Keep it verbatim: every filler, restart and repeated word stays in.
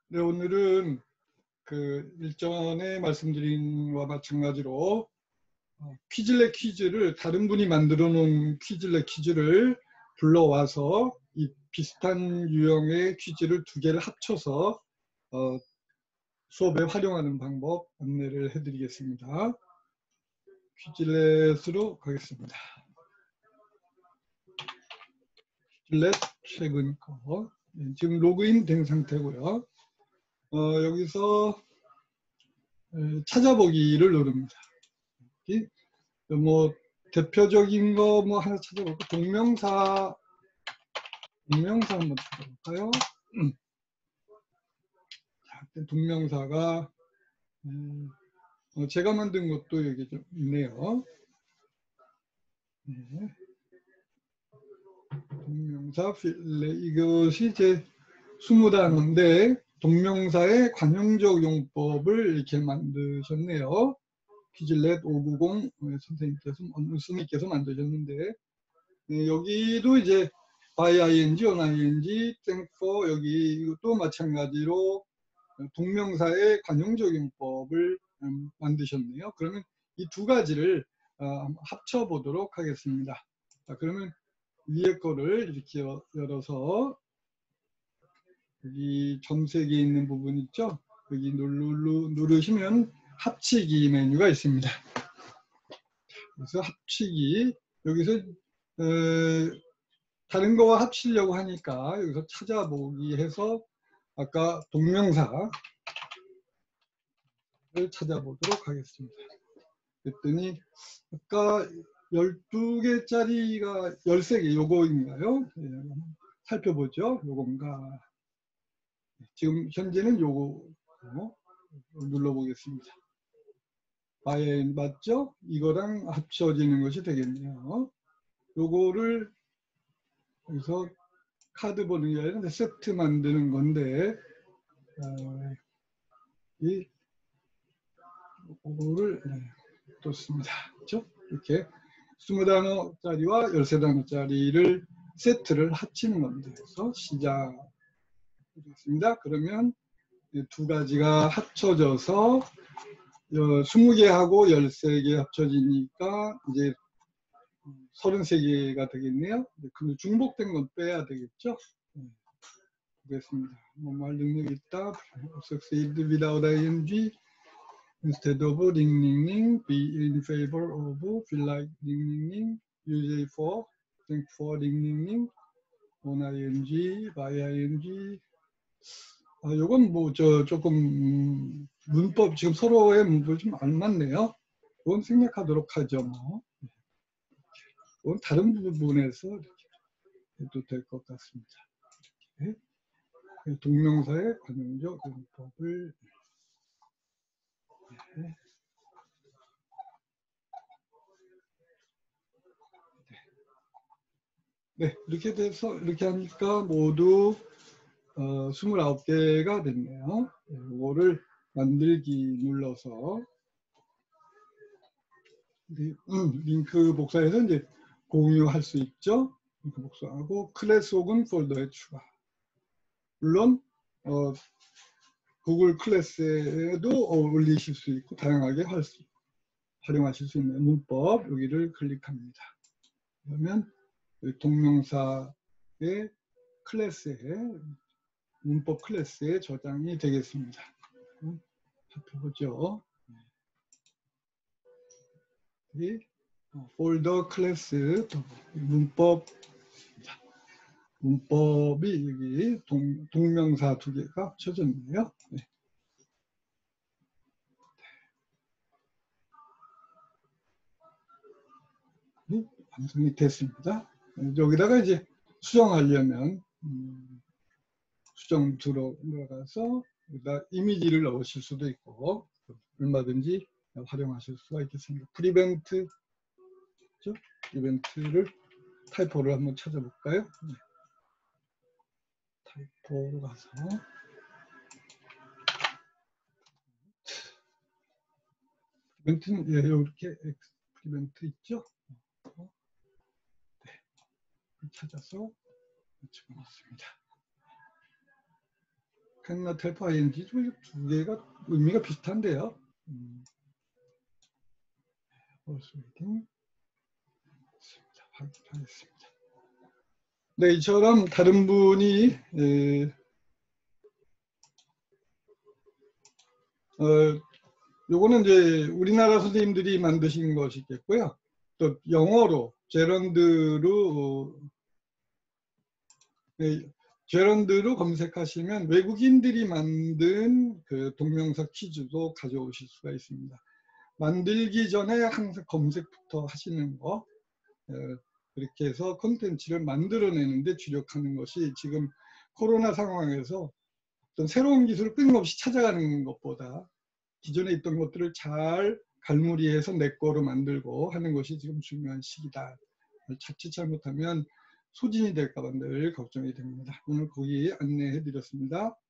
네, 오늘은 그 일전에 말씀드린 것과 마찬가지로 어, 퀴즐렛 퀴즈를 다른 분이 만들어 놓은 퀴즐렛 퀴즈를 불러와서 이 비슷한 유형의 퀴즈를 두 개를 합쳐서 어, 수업에 활용하는 방법 안내를 해드리겠습니다. 퀴즐렛으로 가겠습니다. 퀴즐렛 최근 거. 네, 지금 로그인 된 상태고요. 어, 여기서 찾아보기를 누릅니다. 뭐 대표적인 거 뭐 하나 찾아볼까? 동명사 동명사 한번 찾아볼까요? 자, 동명사가 음, 어, 제가 만든 것도 여기 좀 있네요. 네. 동명사 필레 이것이 제 스무 단어인데 동명사의 관용적 용법을 이렇게 만드셨네요. 퀴즐렛 오백구십 선생님께서 선생님께서 만드셨는데 네, 여기도 이제 by ing, on ing, thank for 여기 이것도 마찬가지로 동명사의 관용적 용법을 음, 만드셨네요. 그러면 이 두 가지를 어, 합쳐 보도록 하겠습니다. 자, 그러면 위에 거를 이렇게 열어서 여기 전색에 있는 부분 있죠? 여기 누르, 누르시면 합치기 메뉴가 있습니다. 그래서 합치기 여기서 어, 다른 거와 합치려고 하니까 여기서 찾아보기 해서 아까 동명사를 찾아보도록 하겠습니다. 그랬더니 아까 열두 개짜리가 열세 개 요거인가요? 예, 살펴보죠. 요건가. 지금 현재는 요거 눌러보겠습니다. 바에 맞죠? 이거랑 합쳐지는 것이 되겠네요. 요거를 여기서 카드 보는 게 아니라 세트 만드는 건데 어, 이 요거를 네, 뒀습니다. 그렇죠? 이렇게 이십 단어짜리와 십삼 단어짜리를 세트를 합치는 겁니다. 그래서 시작 하겠습니다. 그러면 두 가지가 합쳐져서 이십 개하고 열세 개 합쳐지니까 이제 서른세 개가 되겠네요. 그 중복된 건 빼야 되겠죠. 네, 보겠습니다. 뭐말 능력 있다. succeed without ing instead of ring ring ring be in favor of feel like ring ring ring use for thank for ring ring ring on ing by ing 아, 요건 뭐 저 조금 음, 문법 지금 서로의 문법이 좀 안 맞네요. 그건 생략하도록 하죠. 뭐. 그건 다른 부분에서 해도 될 것 같습니다. 네. 동명사의 관용적 용법을 네. 네, 이렇게 돼서 이렇게 하니까 모두 어, 이십구 개가 됐네요. 이거를 만들기 눌러서 음, 링크 복사해서 이제 공유할 수 있죠. 링크 복사하고 클래스 혹은 폴더에 추가. 물론 어, 구글 클래스에도 올리실 수 있고 다양하게 할 수, 활용하실 수 있는 문법 여기를 클릭합니다. 그러면 동명사의 클래스에 문법 클래스에 저장이 되겠습니다. 살펴보죠. 이 폴더 클래스 문법 문법이 여기 동, 동명사 두 개가 합쳐졌네요. 네. 네, 완성이 됐습니다. 여기다가 이제 수정하려면 음, 수정 들어가서 여기다 이미지를 넣으실 수도 있고 얼마든지 활용하실 수가 있겠습니다. 프리벤트 그렇죠? 프리벤트를 타이포를 한번 찾아볼까요? 네. 타이포로 가서 프리벤트는 예, 이렇게 프리벤트 있죠? 네. 찾아서 집어넣습니다. cannot help ing 두 개가 의미가 비슷한데요. 음. 확인하겠습니다. 네, 이처럼 다른 분이 에, 어, 요거는 이제 우리나라 선생님들이 만드신 것이겠고요. 또 영어로 제런드로 어, 네, 제런드로 검색하시면 외국인들이 만든 그 동명사 퀴즈도 가져오실 수가 있습니다. 만들기 전에 항상 검색부터 하시는 거, 어, 그렇게 해서 콘텐츠를 만들어내는데 주력하는 것이 지금 코로나 상황에서 어떤 새로운 기술을 끊임없이 찾아가는 것보다 기존에 있던 것들을 잘 갈무리해서 내 거로 만들고 하는 것이 지금 중요한 시기다. 자칫 잘못하면 소진이 될까 봐 늘 걱정이 됩니다. 오늘 거기 안내해 드렸습니다.